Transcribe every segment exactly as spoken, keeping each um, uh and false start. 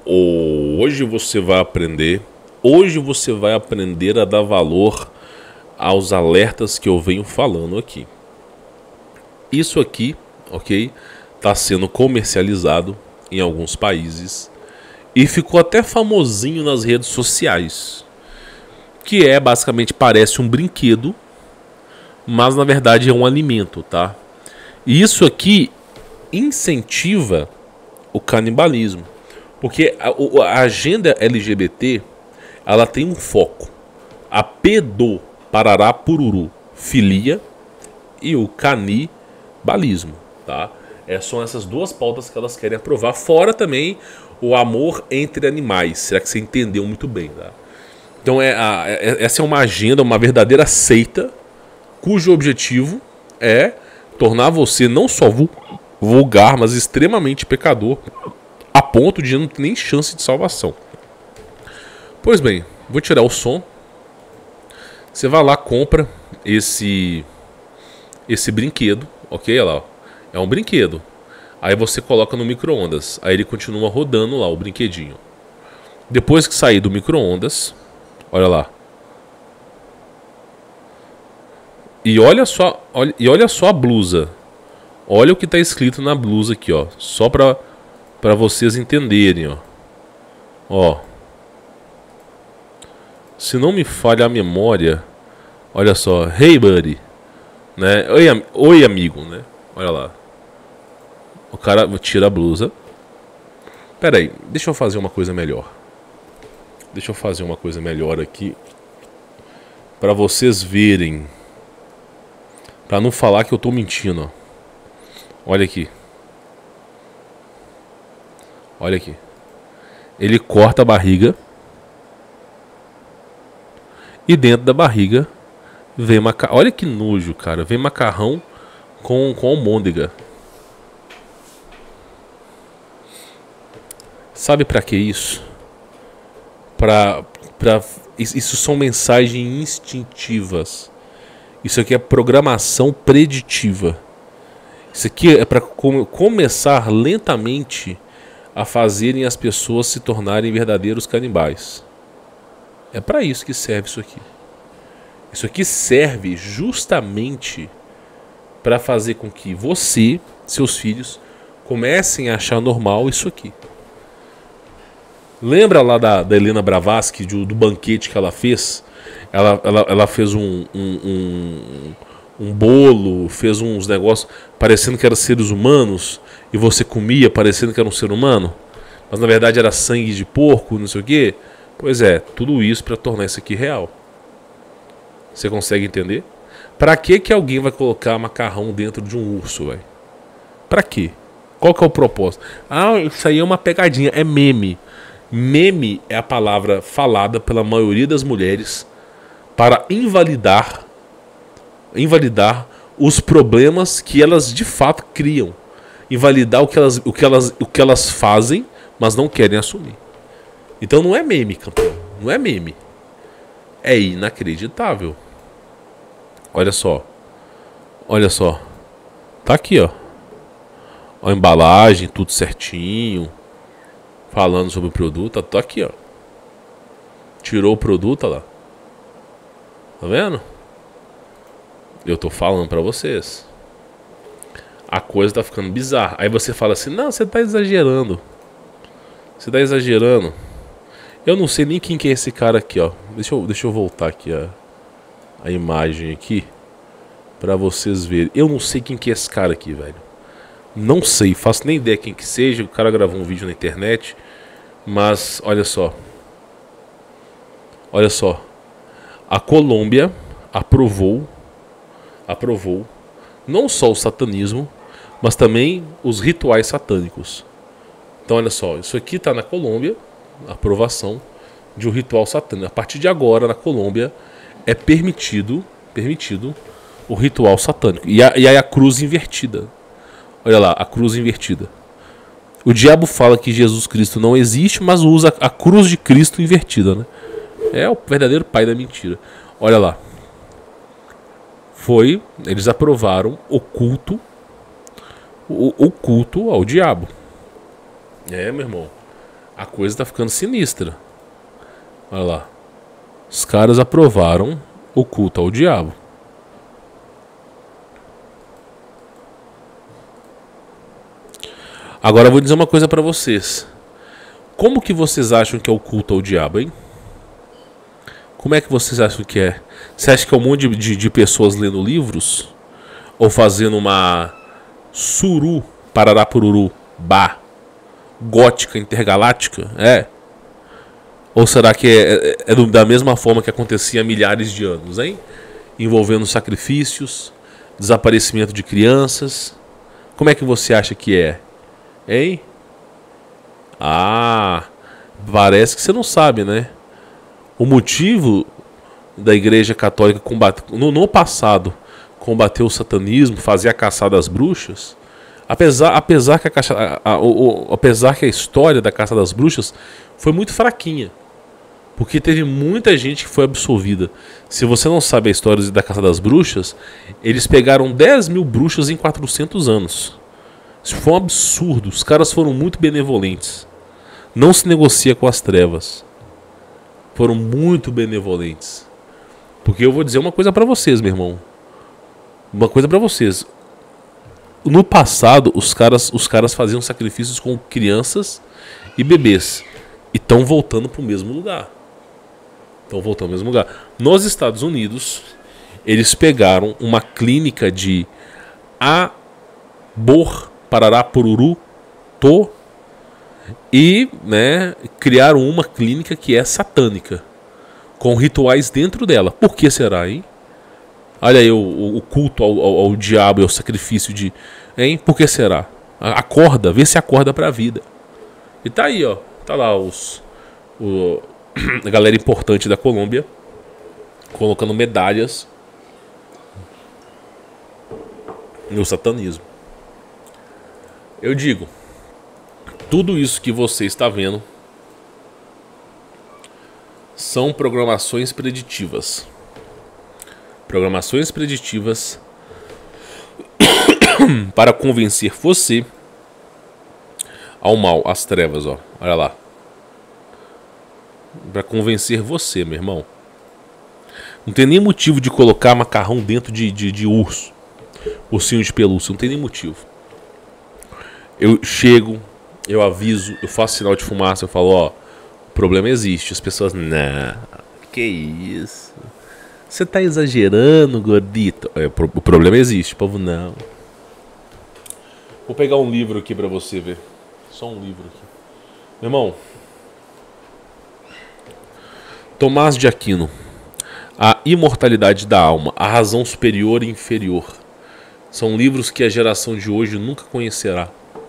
Hoje você vai aprender, hoje você vai aprender a dar valor aos alertas que eu venho falando aqui. Isso aqui, ok, está sendo comercializado em alguns países e ficou até famosinho nas redes sociais, que é basicamente parece um brinquedo, mas na verdade é um alimento, tá? E isso aqui incentiva o canibalismo. Porque a, a agenda L G B T, ela tem um foco. A pedo, parará, pururu, filia e o canibalismo, tá? É, são essas duas pautas que elas querem aprovar. Fora também o amor entre animais. Será que você entendeu muito bem, tá? Então é a, é, essa é uma agenda, uma verdadeira seita, cujo objetivo é tornar você não só vulgar, mas extremamente pecador, a ponto de não ter nem chance de salvação. Pois bem, vou tirar o som. Você vai lá, compra esse esse brinquedo, ok? Olha lá, é um brinquedo. Aí você coloca no micro-ondas. Aí ele continua rodando lá, o brinquedinho. Depois que sair do micro-ondas, olha lá. E olha só, olha, e olha só a blusa. Olha o que está escrito na blusa aqui, ó. Só para para vocês entenderem, ó. Ó. Se não me falha a memória, olha só, hey buddy, né? Oi, am Oi amigo, né? Olha lá. O cara tira a blusa. Pera aí, deixa eu fazer uma coisa melhor. Deixa eu fazer uma coisa melhor aqui para vocês verem. Para não falar que eu tô mentindo, ó. Olha aqui. Olha aqui. Ele corta a barriga. E dentro da barriga vem macarrão. Olha que nojo, cara. Vem macarrão com, com almôndega. Sabe pra que isso? Pra, pra, isso são mensagens instintivas. Isso aqui é programação preditiva. Isso aqui é para com, começar lentamente a fazerem as pessoas se tornarem verdadeiros canibais. É para isso que serve isso aqui. Isso aqui serve justamente para fazer com que você, seus filhos, comecem a achar normal isso aqui. Lembra lá da, da Helena Blavatsky, do, do banquete que ela fez? Ela, ela, ela fez um, um, um, um bolo, fez uns negócios parecendo que eram seres humanos, e você comia parecendo que era um ser humano, mas na verdade era sangue de porco, não sei o quê. Pois é, tudo isso para tornar isso aqui real. Você consegue entender? Para que que alguém vai colocar macarrão dentro de um urso, velho? Para quê? Qual que é o propósito? Ah, isso aí é uma pegadinha, é meme. Meme é a palavra falada pela maioria das mulheres para invalidar invalidar os problemas que elas de fato criam, invalidar o que elas, o que elas, o que elas fazem, mas não querem assumir. Então não é meme, campeão, não é meme, é inacreditável. Olha só, olha só, tá aqui, ó, a embalagem, tudo certinho, falando sobre o produto, tá aqui, ó. Tirou o produto, olha lá. Tá vendo? Eu tô falando pra vocês. A coisa tá ficando bizarra. Aí você fala assim, não, você tá exagerando. Você tá exagerando. Eu não sei nem quem que é esse cara aqui, ó. Deixa eu, deixa eu voltar aqui a, a imagem aqui pra vocês verem. Eu não sei quem que é esse cara aqui, velho. Não sei, faço nem ideia quem que seja. O cara gravou um vídeo na internet. Mas, olha só. Olha só. A Colômbia aprovou, aprovou não só o satanismo, mas também os rituais satânicos. Então, olha só. Isso aqui está na Colômbia, a aprovação de um ritual satânico. A partir de agora, na Colômbia, é permitido, permitido o ritual satânico. E, a, e aí a cruz invertida. Olha lá, a cruz invertida. O diabo fala que Jesus Cristo não existe, mas usa a cruz de Cristo invertida, né? É o verdadeiro pai da mentira. Olha lá. Foi, eles aprovaram o culto, o, o culto ao diabo. É, meu irmão. A coisa tá ficando sinistra. Olha lá. Os caras aprovaram o culto ao diabo. Agora eu vou dizer uma coisa pra vocês. Como que vocês acham que é o culto ao diabo, hein? Como é que vocês acham que é? Você acha que é um monte de, de, de pessoas lendo livros? Ou fazendo uma suru, parará pururu, bah, gótica intergaláctica? É? Ou será que é, é, é da mesma forma que acontecia há milhares de anos, hein? Envolvendo sacrifícios, desaparecimento de crianças. Como é que você acha que é? Hein? Ah, parece que você não sabe, né? O motivo da Igreja Católica combater, no, no passado, combater o satanismo, fazer a caçada às bruxas, apesar, apesar, que a, caça, a, a, o, apesar que a história da caça das bruxas foi muito fraquinha, porque teve muita gente que foi absolvida. Se você não sabe a história da caça das bruxas, eles pegaram dez mil bruxas em quatrocentos anos. Isso foi um absurdo. Os caras foram muito benevolentes. Não se negocia com as trevas. Foram muito benevolentes. Porque eu vou dizer uma coisa pra vocês, meu irmão. Uma coisa pra vocês. No passado, os caras, os caras faziam sacrifícios com crianças e bebês. E estão voltando pro mesmo lugar. Estão voltando pro mesmo lugar. Nos Estados Unidos, eles pegaram uma clínica de abor Parará Pururu To e, né, criaram uma clínica que é satânica, com rituais dentro dela. Por que será, hein? Olha aí o, o culto ao, ao, ao diabo e ao sacrifício de... Hein? Por que será? Acorda, vê se acorda pra vida. E tá aí, ó. Tá lá os... O, a galera importante da Colômbia colocando medalhas no satanismo. Eu digo, tudo isso que você está vendo são programações preditivas. Programações preditivas para convencer você ao mal, às trevas, ó. Olha lá. Para convencer você, meu irmão. Não tem nem motivo de colocar macarrão dentro de, de, de urso. Ursinho de pelúcia, não tem nem motivo. Eu chego, eu aviso, eu faço sinal de fumaça, eu falo, ó, o problema existe. As pessoas, não, que isso? Você tá exagerando, gordito. É, o problema existe, o povo não. Vou pegar um livro aqui pra você ver. Só um livro aqui. Meu irmão, Tomás de Aquino, A Imortalidade da Alma, A Razão Superior e Inferior. São livros que a geração de hoje nunca conhecerá.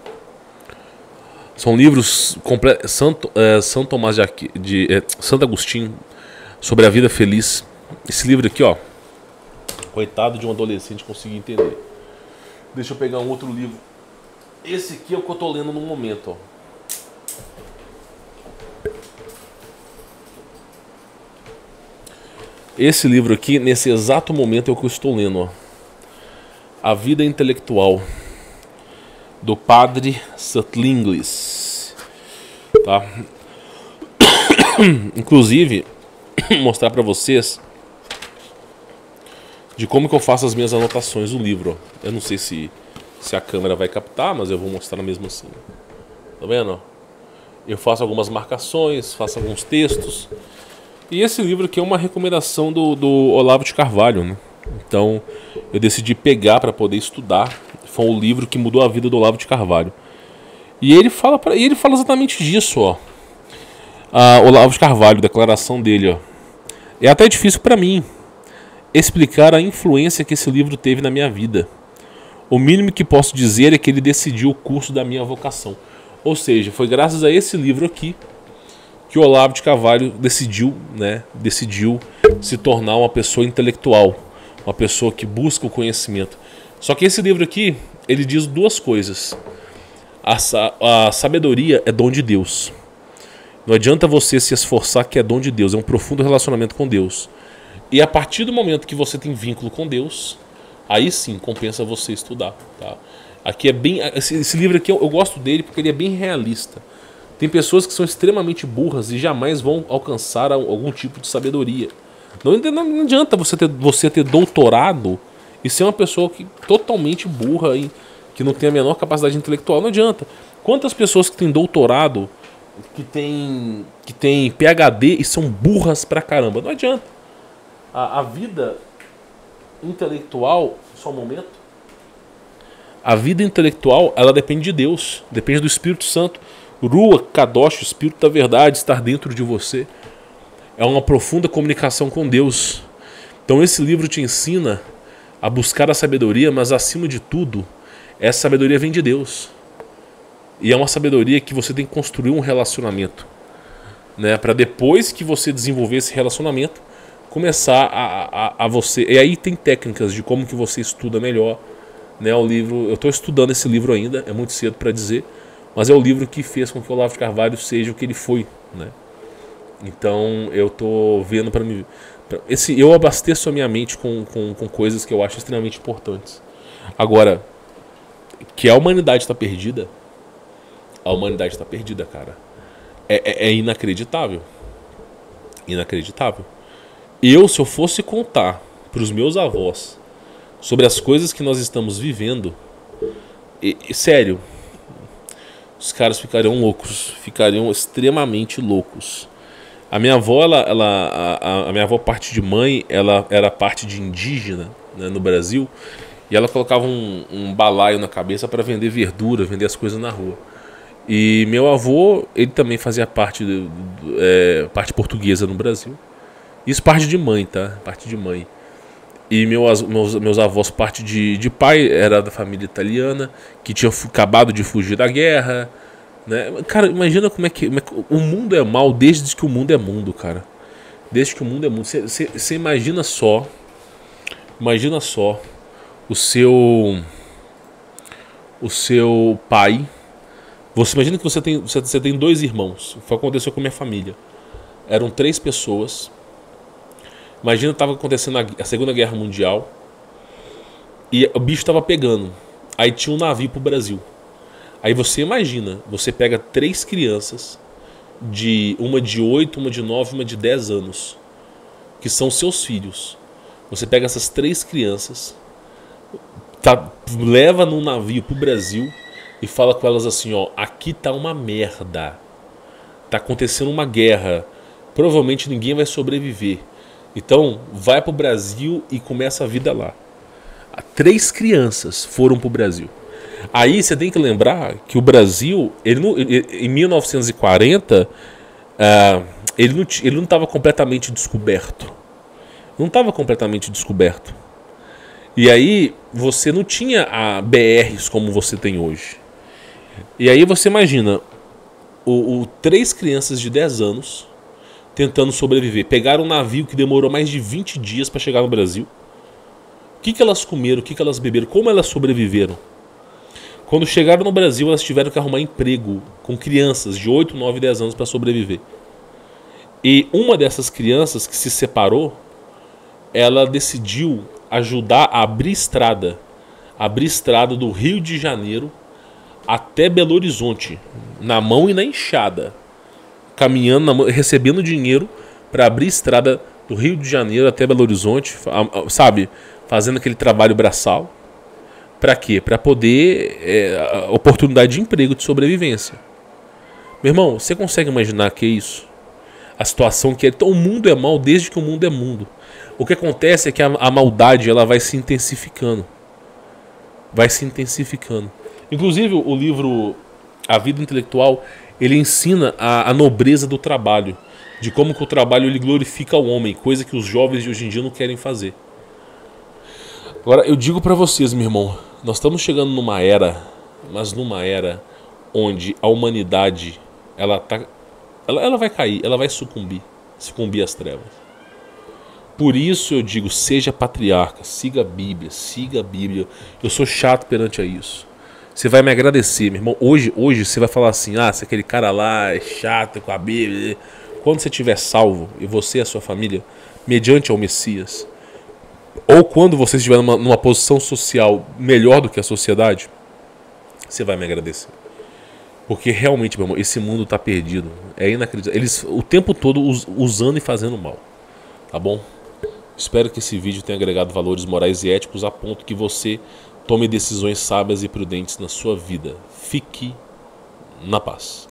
São livros completos. Santo, é, São Tomás de, Aqui, de é, Santo Agostinho, sobre a vida feliz. Esse livro aqui, ó. Coitado de um adolescente conseguir entender. Deixa eu pegar um outro livro. Esse aqui é o que eu tô lendo no momento, ó. Esse livro aqui, nesse exato momento, é o que eu estou lendo, ó. A Vida Intelectual, do Padre Sutlinglis, tá? Inclusive, mostrar para vocês de como que eu faço as minhas anotações no livro, ó. Eu não sei se, se a câmera vai captar, mas eu vou mostrar mesmo assim. Tá vendo? Eu faço algumas marcações, faço alguns textos. E esse livro aqui é uma recomendação do, do Olavo de Carvalho, né? Então eu decidi pegar para poder estudar. Foi um livro que mudou a vida do Olavo de Carvalho. E ele fala, pra, e ele fala exatamente disso, ó. Ah, Olavo de Carvalho, declaração dele, ó. É até difícil para mim explicar a influência que esse livro teve na minha vida. O mínimo que posso dizer é que ele decidiu o curso da minha vocação. Ou seja, foi graças a esse livro aqui que o Olavo de Carvalho decidiu, né, decidiu se tornar uma pessoa intelectual, uma pessoa que busca o conhecimento. Só que esse livro aqui, ele diz duas coisas. A, a sabedoria é dom de Deus. Não adianta você se esforçar, que é dom de Deus, é um profundo relacionamento com Deus. E a partir do momento que você tem vínculo com Deus, aí sim compensa você estudar, tá? Aqui é bem, esse, esse livro aqui eu, eu gosto dele porque ele é bem realista. Tem pessoas que são extremamente burras e jamais vão alcançar algum tipo de sabedoria. Não, não adianta você ter, você ter doutorado e ser uma pessoa que, totalmente burra e que não tem a menor capacidade intelectual. Não adianta. Quantas pessoas que têm doutorado, que têm, que têm P H D e são burras pra caramba? Não adianta. A, a vida intelectual... Só um momento. A vida intelectual, ela depende de Deus. Depende do Espírito Santo. Ruach Kadosh, o Espírito da Verdade, estar dentro de você. É uma profunda comunicação com Deus. Então esse livro te ensina a buscar a sabedoria, mas acima de tudo, essa sabedoria vem de Deus. E é uma sabedoria que você tem que construir um relacionamento, né? Para depois que você desenvolver esse relacionamento, começar a, a, a você... E aí tem técnicas de como que você estuda melhor, né? O livro, eu estou estudando esse livro ainda, é muito cedo para dizer, mas é o livro que fez com que o Olavo de Carvalho seja o que ele foi, né? Então eu tô vendo para mim, esse, eu abasteço a minha mente com, com, com coisas que eu acho extremamente importantes. Agora, que a humanidade está perdida, a humanidade está perdida, cara. É, é, é inacreditável, inacreditável. Eu, se eu fosse contar para os meus avós sobre as coisas que nós estamos vivendo, e, e, sério, os caras ficariam loucos, ficariam extremamente loucos. A minha avó, ela, ela, a, a minha avó, parte de mãe, ela era parte de indígena, né, no Brasil, e ela colocava um, um balaio na cabeça para vender verdura, vender as coisas na rua. E meu avô, ele também fazia parte, do, do, é, parte portuguesa no Brasil. Isso parte de mãe, tá? Parte de mãe. E meus, meus, meus avós, parte de, de pai, era da família italiana, que tinha acabado de fugir da guerra, né? Cara, imagina como é, que, como é que o mundo é mal desde que o mundo é mundo, cara. Desde que o mundo é mundo. Você imagina só, imagina só o seu, o seu pai. Você imagina que você tem, você, você tem dois irmãos. Foi o que aconteceu com a minha família. Eram três pessoas. Imagina que estava acontecendo a, a Segunda Guerra Mundial e o bicho estava pegando. Aí tinha um navio pro Brasil. Aí você imagina, você pega três crianças, de uma de oito, uma de nove, uma de dez anos, que são seus filhos. Você pega essas três crianças, tá, leva num navio pro Brasil e fala com elas assim, ó, aqui tá uma merda. Tá acontecendo uma guerra. Provavelmente ninguém vai sobreviver. Então, vai pro Brasil e começa a vida lá. Três crianças foram pro Brasil. Aí você tem que lembrar que o Brasil, ele não, ele, em mil novecentos e quarenta, uh, ele não ele não estava completamente descoberto. Não estava completamente descoberto. E aí você não tinha a B Rs como você tem hoje. E aí você imagina o, o, três crianças de dez anos tentando sobreviver. Pegaram um navio que demorou mais de vinte dias para chegar no Brasil. O que, que elas comeram, o que, que elas beberam, como elas sobreviveram? Quando chegaram no Brasil, elas tiveram que arrumar emprego com crianças de oito, nove, dez anos para sobreviver. E uma dessas crianças que se separou, ela decidiu ajudar a abrir estrada. Abrir estrada do Rio de Janeiro até Belo Horizonte, na mão e na enxada. Caminhando, na mão, recebendo dinheiro para abrir estrada do Rio de Janeiro até Belo Horizonte, sabe? Fazendo aquele trabalho braçal. Para quê? Para poder... É, oportunidade de emprego, de sobrevivência. Meu irmão, você consegue imaginar que é isso? A situação que é... Então o mundo é mal desde que o mundo é mundo. O que acontece é que a, a maldade ela vai se intensificando. Vai se intensificando. Inclusive o livro A Vida Intelectual, ele ensina a, a nobreza do trabalho. De como que o trabalho ele glorifica o homem. Coisa que os jovens de hoje em dia não querem fazer. Agora eu digo para vocês, meu irmão, nós estamos chegando numa era, mas numa era onde a humanidade ela tá, ela, ela vai cair, ela vai sucumbir, sucumbir às trevas. Por isso eu digo, seja patriarca, siga a Bíblia, siga a Bíblia. Eu sou chato perante a isso. Você vai me agradecer, meu irmão. Hoje, hoje você vai falar assim, ah, se aquele cara lá é chato com a Bíblia. Quando você estiver salvo, e você e a sua família, mediante ao Messias, ou quando você estiver numa, numa posição social melhor do que a sociedade, você vai me agradecer. Porque realmente, meu irmão, esse mundo tá perdido. É inacreditável. Eles o tempo todo us, usando e fazendo mal. Tá bom? Espero que esse vídeo tenha agregado valores morais e éticos a ponto que você tome decisões sábias e prudentes na sua vida. Fique na paz.